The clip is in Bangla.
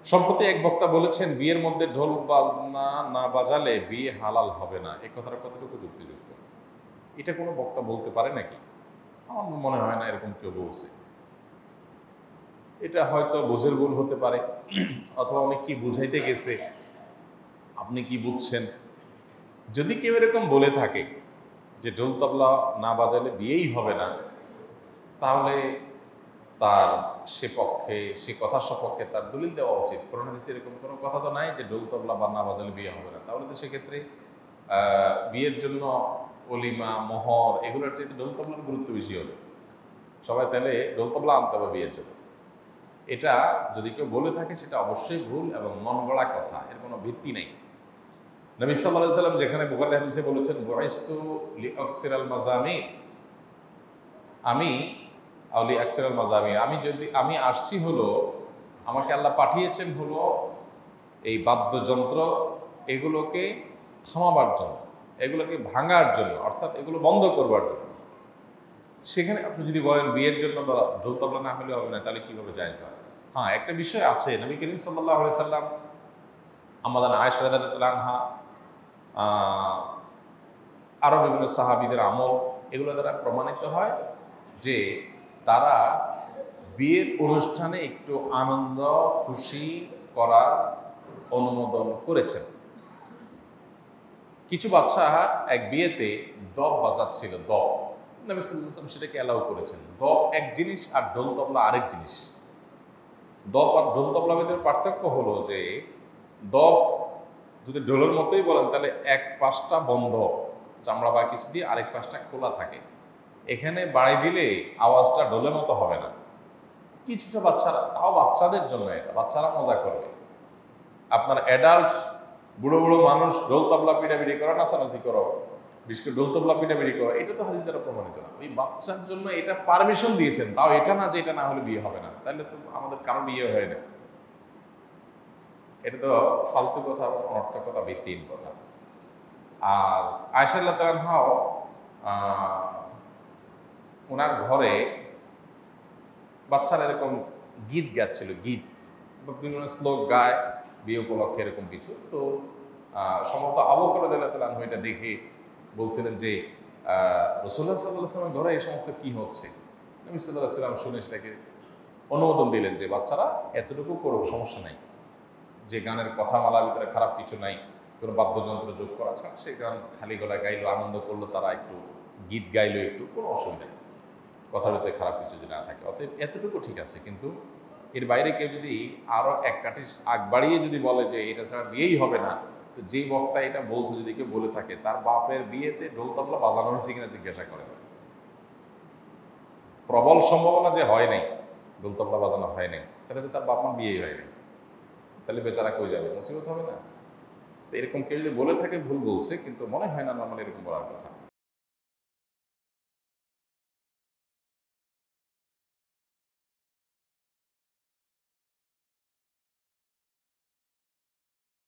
সম্প্রতি এক বক্তা বলেছেন বিয়ের মধ্যে ঢোল বাজনা না বাজালে বিয়ে হালাল হবে না। এই কথাটা কতটুকু যুক্তিযুক্ত? এটা কোনো বক্তা বলতে পারে নাকি? আমার মনে হয় না এরকম কেউ বলছে। এটা হয়তো বোঝের ভুল হতে পারে, অথবা উনি কি বুঝাইতে গেছে, আপনি কি বুঝছেন। যদি কেউ এরকম বলে থাকে যে ঢোল তবলা না বাজালে বিয়েই হবে না, তাহলে তার সে কথার সপক্ষে তার দলিল দেওয়া উচিত। কোরআন হাদিসে এরকম কোনো কথা তো নাই যে ঢোল তবলা বা না বাজালে বিয়ে হবে না। তাহলে তো সেক্ষেত্রে বিয়ের জন্য অলিমা, মোহর এগুলোর চাইতে ঢোল তবলার গুরুত্ব বেশি হবে। সবাই তাহলে ঢোল তবলা আনতে হবে বিয়ের জন্য। এটা যদি কেউ বলে থাকে সেটা অবশ্যই ভুল এবং মন গড়া কথা, এর কোনো ভিত্তি নেই। নবী সাল্লাল্লাহু আলাইহি ওয়াসাল্লাম যেখানে বুখারী হাদিসে বলেছেন বুইস্তু লিআকসিরাল মাযামির, আমি আসছি হলো, আমাকে আল্লাহ পাঠিয়েছেন হলো এই বাদ্যযন্ত্র এগুলোকে থামাবার জন্য, এগুলোকে ভাঙার জন্য, অর্থাৎ এগুলো বন্ধ করবার জন্য। সেখানে আপনি যদি বলেন বিয়ের জন্য বা ঢোল তবলা না হলে হবে না, তাহলে কীভাবে জায়েজ হয়? হ্যাঁ, একটা বিষয় আছে। নবী করিম সাল্লাল্লাহু আলাইহি সাল্লাম, আমাদের আয়েশা রাদিয়াল্লাহু আনহা, আরও বিভিন্ন সাহাবীদের আমল, এগুলো দ্বারা প্রমাণিত হয় যে তারা বিয়ের অনুষ্ঠানে একটু আনন্দ খুশি করার অনুমোদন করেছেন। কিছু বাচ্চা এক বিয়েতে দপ বাজাচ্ছিল, দপ, নবী সাল্লাল্লাহু আলাইহি ওয়াসাল্লাম সেটাকে অ্যালাউ করেছেন। দপ এক জিনিস আর ঢোল তবলা আরেক জিনিস। দপ আর ঢোল তবলার ভিতরে পার্থক্য হলো যে দপ যদি ঢোলের মতোই বলেন তাহলে এক পাশটা বন্ধ চামড়া বা কিছু দিয়ে, আরেক পাশটা খোলা থাকে। এখানে বাড়ি দিলে আওয়াজটা ঢোলের মতো হবে না। কিছুটা বাচ্চারা, তাও বাচ্চাদের জন্য, এটা বাচ্চারা মজা করবে। আপনার অ্যাডাল্ট বুড়ো বুড়ো মানুষ ঢোল তবলা পিটাপিটি করো, নাচানাচি করো, বিশেষ করে ঢোল তবলা পিটাপিটি করো, এটা তো হাদিস দ্বারা প্রমাণিত না। ওই বাচ্চার জন্য এটা পারমিশন দিয়েছেন, তাও এটা না যে এটা না হলে বিয়ে হবে না। তাহলে তো আমাদের কারো বিয়ে হয় না। এটা তো ফালতু কথা, অনর্থক কথা, ভিত্তিহীন কথা। আর আয়েশা রাদিয়াল্লাহু আনহাও ওনার ঘরে বাচ্চারা এরকম গীত গাচ্ছিল, গীত বিভিন্ন শ্লোক গায় বিয়ে উপলক্ষে, এরকম কিছু। তো সম্ভবত আবু বকর রাদিয়াল্লাহু আনহু এটা দেখে বলছিলেন যে রাসূলুল্লাহ সাল্লাল্লাহু আলাইহি ওয়াসাল্লামের ঘরে এই সমস্ত কি হচ্ছে। নবী সাল্লাল্লাহু আলাইহি ওয়াসাল্লাম শুনে সেটাকে অনুমোদন দিলেন যে বাচ্চারা এতটুকু করুক, সমস্যা নাই। যে গানের কথা মালার ভিতরে খারাপ কিছু নাই, কোনো বাদ্যযন্ত্র যোগ করা ছাড়া সে গান খালি গলায় গাইলো, আনন্দ করলো, তারা একটু গীত গাইলো, একটু, কোনো অসুবিধা নেই, কথার ভিতরে খারাপ কিছু যদি না থাকে। অতএব এতটুকু ঠিক আছে। কিন্তু এর বাইরে কেউ যদি আরও এক কাঠি আগ বাড়িয়ে যদি বলে যে এটা ছাড়া বিয়েই হবে না, তো যেই বক্তা এটা বলছে যদি কেউ বলে থাকে, তার বাপের বিয়েতে ঢোল তবলা বাজানো হয়েছে কিনা জিজ্ঞাসা করে। প্রবল সম্ভাবনা যে হয় নাই, ঢোল তবলা বাজানো হয় নাই, তাহলে তো তার বাপ মা বিয়েই হয় নাই, তাহলে বেচারা কই যাবে, মুসিবত হবে না? তো এরকম কেউ যদি বলে থাকে ভুল বলছে, কিন্তু মনে হয় না নর্মালি এরকম বলার কথা।